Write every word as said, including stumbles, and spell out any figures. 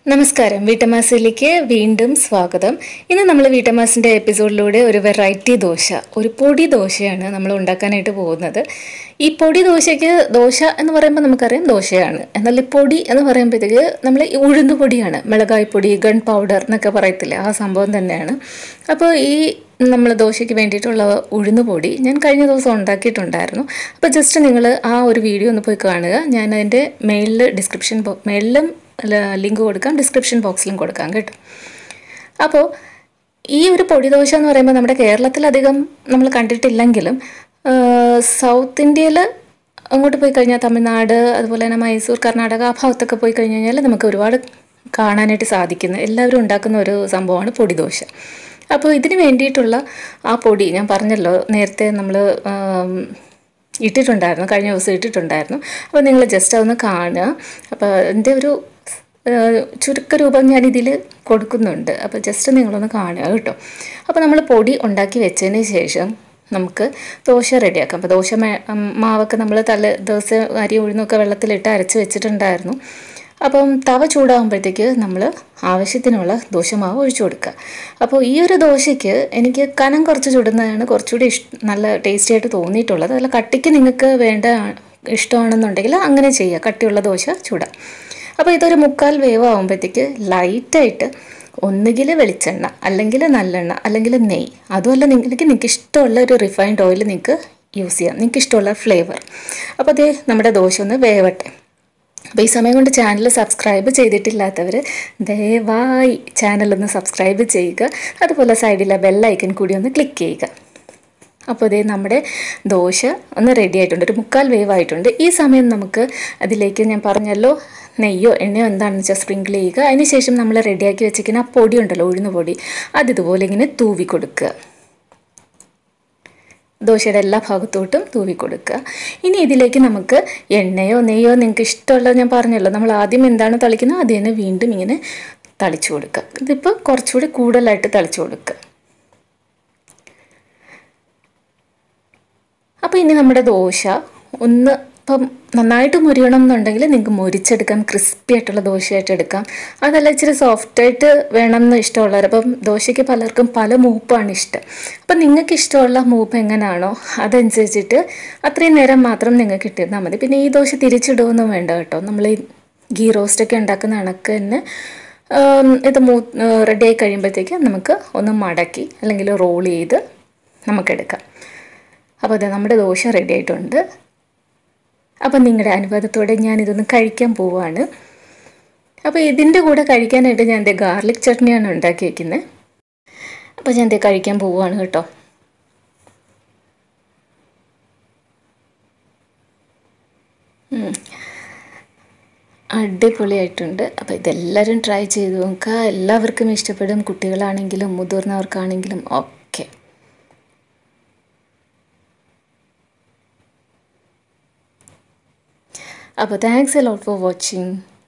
നമസ്കാരം വീട്ടമ്മാസിലേക്ക് വീണ്ടും സ്വാഗതം. ഇന്ന് നമ്മൾ വീട്ടമ്മാസിൻ്റെ എപ്പിസോഡിലൂടെ ഒരു വെറൈറ്റി ദോശ, ഒരു പൊടി ദോശയാണ് നമ്മൾ ഉണ്ടാക്കാനായിട്ട് പോകുന്നത്. ഈ പൊടി ദോശയ്ക്ക്, ദോശ എന്ന് പറയുമ്പോൾ നമുക്കറിയാം ദോശയാണ്, എന്നാൽ പൊടി എന്ന് പറയുമ്പോഴത്തേക്ക് നമ്മൾ ഉഴുന്ന് പൊടിയാണ്, മിളകായ് പൊടി, ഗൺ പൗഡർ എന്നൊക്കെ പറയത്തില്ലേ, ആ സംഭവം തന്നെയാണ്. അപ്പോൾ ഈ നമ്മൾ ദോശയ്ക്ക് വേണ്ടിയിട്ടുള്ള ഉഴുന്ന് പൊടി ഞാൻ കഴിഞ്ഞ ദിവസം ഉണ്ടാക്കിയിട്ടുണ്ടായിരുന്നു. അപ്പോൾ ജസ്റ്റ് നിങ്ങൾ ആ ഒരു വീഡിയോ ഒന്ന് പോയി കാണുക. ഞാൻ അതിൻ്റെ മെയിലിൽ ഡിസ്ക്രിപ്ഷൻ ബോ മെയിലിലും ലിങ്ക് കൊടുക്കാം, ഡിസ്ക്രിപ്ഷൻ ബോക്സിലും കൊടുക്കാം കേട്ടോ. അപ്പോൾ ഈ ഒരു പൊടി ദോശ എന്ന് പറയുമ്പോൾ നമ്മുടെ കേരളത്തിലധികം നമ്മൾ കണ്ടിട്ടില്ലെങ്കിലും സൗത്ത് ഇന്ത്യയിൽ അങ്ങോട്ട് പോയി കഴിഞ്ഞാൽ, തമിഴ്നാട്, അതുപോലെ തന്നെ മൈസൂർ, കർണാടക, ആ ഭാഗത്തൊക്കെ പോയി കഴിഞ്ഞ് കഴിഞ്ഞാൽ നമുക്ക് ഒരുപാട് കാണാനായിട്ട് സാധിക്കുന്ന, എല്ലാവരും ഉണ്ടാക്കുന്ന ഒരു സംഭവമാണ് പൊടി ദോശ. അപ്പോൾ ഇതിന് വേണ്ടിയിട്ടുള്ള ആ പൊടി ഞാൻ പറഞ്ഞല്ലോ, നേരത്തെ നമ്മൾ ഇട്ടിട്ടുണ്ടായിരുന്നു, കഴിഞ്ഞ ദിവസം ഇട്ടിട്ടുണ്ടായിരുന്നു. അപ്പോൾ നിങ്ങൾ ജസ്റ്റ് അതൊന്ന് കാണുക. അപ്പോൾ അതിൻ്റെ ഒരു ചുരുക്കരൂപം ഞാനിതിൽ കൊടുക്കുന്നുണ്ട്. അപ്പോൾ ജസ്റ്റ് നിങ്ങളൊന്ന് കാണുക കേട്ടോ. അപ്പോൾ നമ്മൾ പൊടി ഉണ്ടാക്കി വെച്ചതിന് ശേഷം നമുക്ക് ദോശ റെഡിയാക്കാം. അപ്പോൾ ദോശ മാവൊക്കെ നമ്മൾ തലേ ദിവസം അരി ഉഴുന്നൊക്കെ വെള്ളത്തിലിട്ട് അരച്ച് വെച്ചിട്ടുണ്ടായിരുന്നു. അപ്പം തവ ചൂടാകുമ്പോഴത്തേക്ക് നമ്മൾ ആവശ്യത്തിനുള്ള ദോശമാവ് ഒഴിച്ചു കൊടുക്കുക. അപ്പോൾ ഈ ഒരു ദോശയ്ക്ക് എനിക്ക് കനം കുറച്ച് ചുടുന്നതാണ് കുറച്ചുകൂടി ഇഷ് നല്ല ടേസ്റ്റി ആയിട്ട് തോന്നിയിട്ടുള്ളത്. അതിൽ കട്ടിക്ക് നിങ്ങൾക്ക് വേണ്ട ഇഷ്ടമാണെന്നുണ്ടെങ്കിൽ അങ്ങനെ ചെയ്യുക, കട്ടിയുള്ള ദോശ ചൂടാം. അപ്പോൾ ഇതൊരു മുക്കാൽ വേവ് ആകുമ്പോഴത്തേക്ക് ലൈറ്റായിട്ട് ഒന്നുകിൽ വെളിച്ചെണ്ണ, അല്ലെങ്കിൽ നല്ലെണ്ണ, അല്ലെങ്കിൽ നെയ്യ്, അതുമല്ല നിങ്ങൾക്ക് നിങ്ങൾക്ക് ഇഷ്ടമുള്ള ഒരു റിഫൈൻഡ് ഓയിൽ നിങ്ങൾക്ക് യൂസ് ചെയ്യാം, നിങ്ങൾക്ക് ഇഷ്ടമുള്ള ഫ്ലേവർ. അപ്പോൾ അതേ നമ്മുടെ ദോശ ഒന്ന് വേവട്ടെ. അപ്പോൾ ഈ സമയം കൊണ്ട് ചാനൽ സബ്സ്ക്രൈബ് ചെയ്തിട്ടില്ലാത്തവർ ദയവായി ചാനലൊന്ന് സബ്സ്ക്രൈബ് ചെയ്യുക, അതുപോലെ സൈഡിലെ ബെല്ലൈക്കൺ കൂടി ഒന്ന് ക്ലിക്ക് ചെയ്യുക. അപ്പോൾ ഇതേ നമ്മുടെ ദോശ ഒന്ന് റെഡി ആയിട്ടുണ്ട്, ഒരു മുക്കാൽ വേവ് ആയിട്ടുണ്ട്. ഈ സമയം നമുക്ക് അതിലേക്ക് ഞാൻ പറഞ്ഞല്ലോ നെയ്യോ എണ്ണയോ എന്താണെന്ന് വെച്ചാൽ സ്പ്രിങ്കിൾ ചെയ്യുക. അതിനുശേഷം നമ്മൾ റെഡിയാക്കി വെച്ചിരിക്കുന്ന ആ പൊടി ഉണ്ടല്ലോ, ഉഴുന്ന് പൊടി, അത് ഇതുപോലെ ഇങ്ങനെ തൂവി കൊടുക്കുക, ദോശയുടെ എല്ലാ ഭാഗത്തോട്ടും തൂവി കൊടുക്കുക. ഇനി ഇതിലേക്ക് നമുക്ക് എണ്ണയോ നെയ്യോ നിങ്ങൾക്ക് ഇഷ്ടമുള്ളത്, ഞാൻ പറഞ്ഞല്ലോ നമ്മൾ ആദ്യം എന്താണ് തളിക്കുന്നത് അത് തന്നെ വീണ്ടും ഇങ്ങനെ തളിച്ചു കൊടുക്കുക. ഇതിപ്പോൾ കുറച്ചുകൂടി കൂടുതലായിട്ട് തളിച്ചു കൊടുക്കുക. അപ്പോൾ ഇനി നമ്മുടെ ദോശ ഒന്ന് ഇപ്പം നന്നായിട്ട് മുരിയണം എന്നുണ്ടെങ്കിൽ നിങ്ങൾക്ക് മുരിച്ചെടുക്കാം, ക്രിസ്പി ആയിട്ടുള്ള ദോശയായിട്ട് എടുക്കാം. അതല്ല ഇച്ചിരി സോഫ്റ്റായിട്ട് വേണം എന്ന് ഇഷ്ടമുള്ളവർ, അപ്പം ദോശയ്ക്ക് പലർക്കും പല മൂപ്പാണ് ഇഷ്ടം. അപ്പം നിങ്ങൾക്ക് ഇഷ്ടമുള്ള മൂപ്പ് എങ്ങനെയാണോ അതനുസരിച്ചിട്ട് അത്രയും നേരം മാത്രം നിങ്ങൾക്ക് ഇട്ടിരുന്നാൽ മതി. പിന്നെ ഈ ദോശ തിരിച്ചിടുകയൊന്നും വേണ്ട കേട്ടോ. നമ്മൾ ഈ ഗീ റോസ്റ്റൊക്കെ ഉണ്ടാക്കുന്ന കണക്ക് തന്നെ ഇത് മൂ റെഡിയായി കഴിയുമ്പോഴത്തേക്ക് നമുക്ക് ഒന്ന് മടക്കി അല്ലെങ്കിൽ റോൾ ചെയ്ത് നമുക്കെടുക്കാം. അപ്പോൾ അത് നമ്മുടെ ദോശ റെഡി ആയിട്ടുണ്ട്. അപ്പം നിങ്ങളുടെ അനുവാദത്തോടെ ഞാനിതൊന്ന് കഴിക്കാൻ പോവുകയാണ്. അപ്പോൾ ഇതിൻ്റെ കൂടെ കഴിക്കാനായിട്ട് ഞാൻ എൻ്റെ ഗാർലിക് ചട്നിയാണ് ഉണ്ടാക്കി വയ്ക്കുന്നത്. അപ്പോൾ ഞാൻ ഇത് കഴിക്കാൻ പോവുകയാണ് കേട്ടോ. അടിപൊളിയായിട്ടുണ്ട്. അപ്പോൾ ഇതെല്ലാവരും ട്രൈ ചെയ്ത് നോക്കുക, എല്ലാവർക്കും ഇഷ്ടപ്പെടും, കുട്ടികളാണെങ്കിലും മുതിർന്നവർക്കാണെങ്കിലും ഒക്കെ. അപ്പോൾ thanks a lot for watching.